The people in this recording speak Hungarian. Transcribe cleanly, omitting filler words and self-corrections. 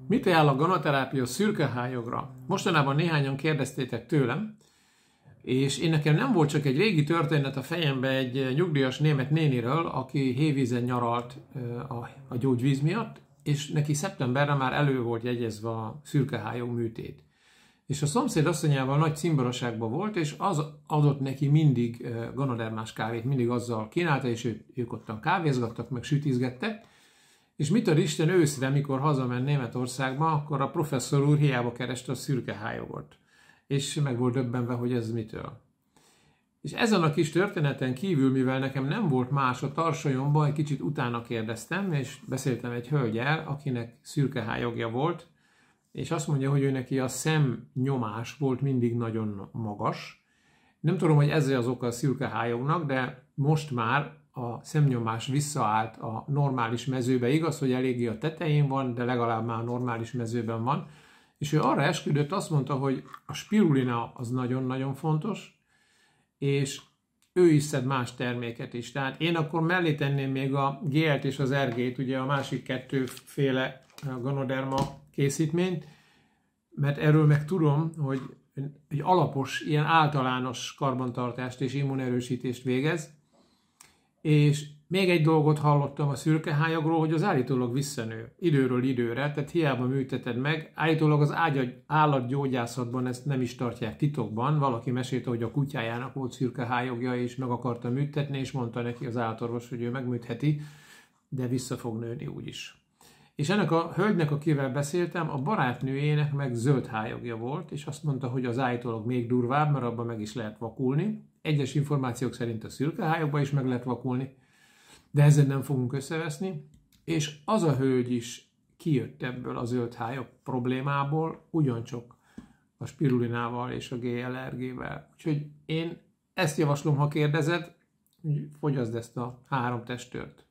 Mit ajánl a ganaterápia szürkehájogra? Mostanában néhányan kérdeztétek tőlem, és én nekem nem volt csak egy régi történet a fejembe egy nyugdíjas német néniről, aki hévízen nyaralt a gyógyvíz miatt, és neki szeptemberre már elő volt jegyezve a szürkehályog műtét. És a szomszéd asszonyával nagy cimboraságban volt, és az adott neki mindig ganodermás kávét, mindig azzal kínálta, és ők ottan kávézgattak, meg sütizgettek. És mit ad Isten, őszre, mikor hazament Németországba, akkor a professzor úr hiába kereste a szürkehályogot. És meg volt döbbenve, hogy ez mitől. És ezen a kis történeten kívül, mivel nekem nem volt más a tarsolyomban, egy kicsit utána kérdeztem, és beszéltem egy hölgyel, akinek szürkehályogja volt, és azt mondja, hogy ő neki a szemnyomás volt mindig nagyon magas. Nem tudom, hogy ez az oka a szürkehályognak, de most már a szemnyomás visszaállt a normális mezőbe. Igaz, hogy eléggé a tetején van, de legalább már a normális mezőben van. És ő arra esküdött, azt mondta, hogy a spirulina az nagyon-nagyon fontos, és ő is szed más terméket is. Tehát én akkor mellé tenném még a GL-t és az RG-t, ugye a másik kettőféle ganoderma készítményt, mert erről meg tudom, hogy egy alapos, ilyen általános karbantartást és immunerősítést végez. És még egy dolgot hallottam a szürkehályogról, hogy az állítólag visszanő időről időre, tehát hiába műteted meg. Állítólag az állatgyógyászatban ezt nem is tartják titokban. Valaki mesélte, hogy a kutyájának volt szürkehályogja, és meg akarta műtetni, és mondta neki az állatorvos, hogy ő megműtheti, de vissza fog nőni úgyis. És ennek a hölgynek, akivel beszéltem, a barátnőjének meg zöld hályogja volt, és azt mondta, hogy az állítólag még durvább, mert abban meg is lehet vakulni. Egyes információk szerint a szürkehályogban is meg lehet vakulni, de ezzel nem fogunk összeveszni. És az a hölgy is kijött ebből a zöld hályog problémából, ugyancsak a spirulinával és a GLRG-vel. Úgyhogy én ezt javaslom, ha kérdezed, hogy fogyaszd ezt a 3 testőrt.